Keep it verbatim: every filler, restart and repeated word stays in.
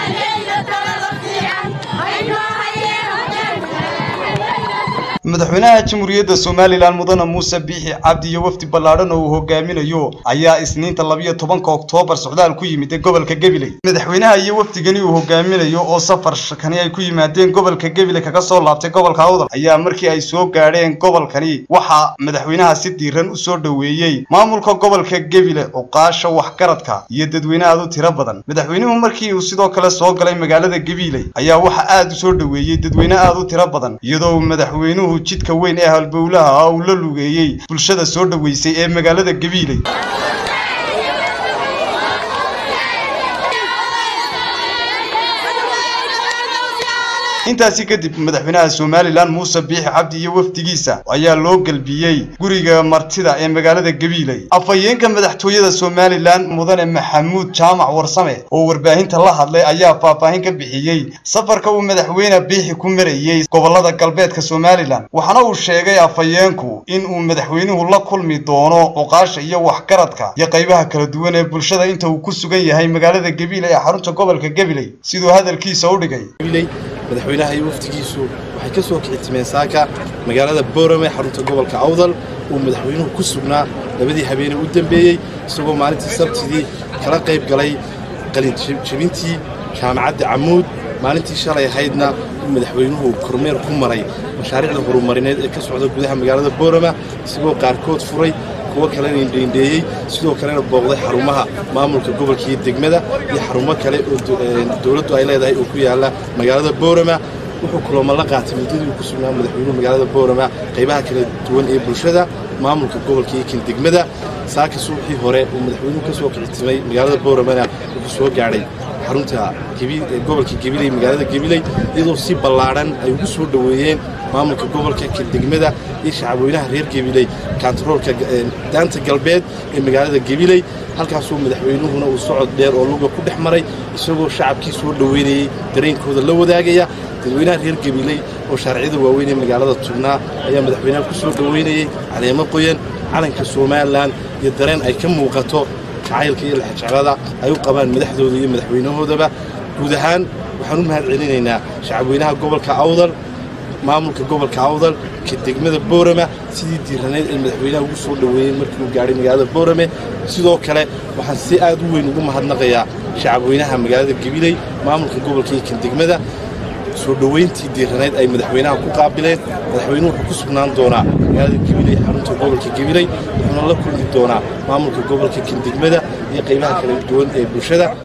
madaxweynaha jamhuuriyadda Soomaaliland mudane Muuse Biixi Cabdi iyo wafdi ballaaran oo hogaaminayo ayaa isniinta laba iyo tobanka Oktoobar socdaal ku yimid gobolka Gabiley madaxweynaha iyo wafdigani uu hogaaminayo oo safar shaqani ay ku yimaadeen gobolka Gabiley kaga soo laabtay gobolka Awdal ayaa markii ay soo gaadheen gobolkani waxa madaxweynaha si diiran u soo dhaweeyay maamulka gobolka Gabiley oo qaasha wax garadka iyo dadweynaha aad u tiro badan madaxweynuhu markii uu sidoo kale soo galay magaalada Gabiley ayaa waxa aad u soo dhaweeyay dadweynaha aad u tiro badan iyadoo madaxweynuhu jidka weyn ee halbowlaha uu la lugeeyay bulshada soo dhaweysay ee magaalada Gabiley intaasi kadib madaxweynaha Soomaaliland Muuse Biixi Cabdi iyo wafdigiisa ayaa loo galbiyay guriga martida ee magaalada Gabiley afayeenka madaxtooyada Soomaaliland mudane Maxamuud Jaamac Warsame oo warbaahinta la hadlay ayaa faahfaahin ka bixiyay safarka uu madaxweyne Biixi ku marayay gobolada galbeedka Soomaaliland waxana uu sheegay afayeenku in uu madaxweynuhu la kulmi doono oqaasha iyo wax garadka iyo qaybaha kala duwan ee bulshada inta uu ku sugan yahay magaalada Gabiley ee xarunta gobolka Gabiley sidoo hadalkiisa u dhigay madaxweynaha iyo waftigiisu waxay ka soo kicitmeen saaka magaalada Boorame xarunta gobolka Awdal oo madaxweynuhu ku sugnaa labadii habeen u dambeeyay isagoo maalintii Sabtidii kala qayb galay qalin jabintii jaamacadda Camuud maalintii shalay ahaydna madaxweynuhu kormeer ku maray mashaariicda horumarineed ee ka socda gudaha magaalada Boorame isagoo qaarkood furay kuwa kale indheeyay sidoo kale booqday xarumaha maamulka gobolka iyo degmada iyo xarumo kale oo dawladdu ay leedahay oo ku yaala magaalada Boorame wuxuu kulamo la qaatay muddadii ku sugnaa madaxweynuhu magaalada Boorame qaybaha kala duwan ee bulshada maamulka gobolka iyo degmada saaka suuqii hore oo madaxweynuhu ka soo kicitmay magaalada Boorame wuxuu soo gaaray xarunta gobolka Gabiley magaalada Gabiley iyadoo si ballaaran ay ugu soo dhaweeyeen maamulka gobolka ka degmada iyo shacabweynaha reer Gabiley kantaroolka daanta galbeed ee magaalada Gabiley halkaas oo madaxweynuhuna uu socod dheer oo luga ku dhexmaray isagoo shacabkii soo dhaweynayay dareenkooda la wadaagaya dadweynaha reer Gabiley oo sharciyada waaweyn ee magaalada Tugnaa ayaa madaxweynaha ku soo dhaweynayay caleemo qoyan calanka Soomaaliland iyo dareen ay ka muuqato jacaylka iyo laxjaclada ay u qabaan madaxdooda iyo madaxweynahoodaba guud ahaan waxaan u mahad celinaynaa shacabweynaha gobolka Awdal maamulka gobolka Awdal ka degmada Boorame sidii diiraneed ee madaxweynaha ugu soo dhaweeyay markii uu gaaray magaalada Boorame sidoo kale waxaan si aad u weyn ugu mahadnaqayaa shacabweynaha magaalada Gabiley maamulka gobolka iyo degmada soo dhaweyntii diiraneed ay madaxweynaha ku qaabileen madaxweynuhu wuxuu ku sugnaan doonaa magaalada Gabiley xarunta gobolka Gabiley wuxuuna la kulmi doonaa maamulka gobolka iyo degmada iyo qaybaha kala duwan ee bulshada